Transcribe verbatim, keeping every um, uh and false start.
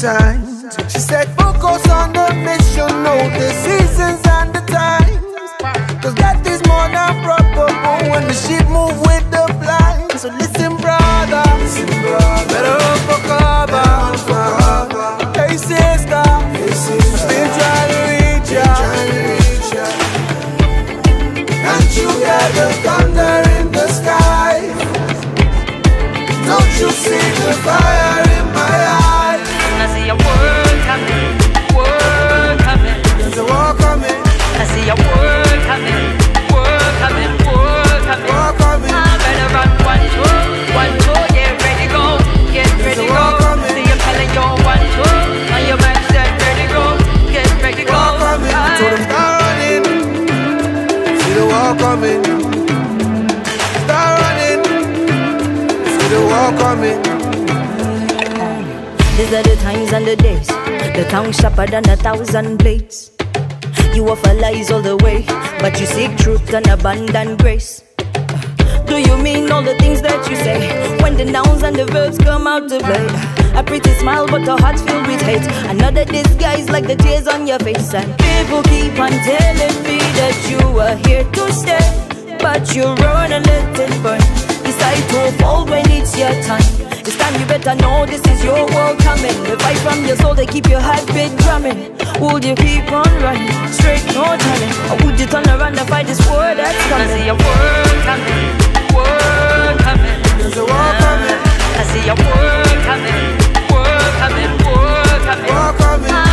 signs. She said focus on the mission, know the seasons and the times. Cause that is more than probable when the ship move with the blind. So listen brother, listen, brother. Better run for cover, run for cover. Hey sister, hey, sister. I'm still trying to reach ya, trying to reach ya. Can't you hear the thunder in the sky? Don't you see the fire in my eyes? I see a world coming, world coming. There's a war coming. I see a world coming, world coming, world coming. War coming. I better run one, two, one, two. Get ready, go, get ready, go. See I'm telling you one, two. On your back, set ready, go, get ready, go. War coming. I told them start running. See the war coming. Start running. See the war coming. These are the times and the days. The tongue sharper than a thousand blades. You offer lies all the way, but you seek truth and abundant grace. Do you mean all the things that you say when the nouns and the verbs come out to play? A pretty smile but a heart filled with hate. Another disguise like the tears on your face. And people keep on telling me that you are here to stay, but you run and let it burn. Decide to fall when it's your time. This time you better know this is your world coming. The fight from your soul, they keep your heartbeat drumming. Would you keep on running, straight no turning? Or would you turn around and fight this war that's coming? I see a world coming, world coming. There's a war coming. I see a world coming, world coming, world coming. War coming.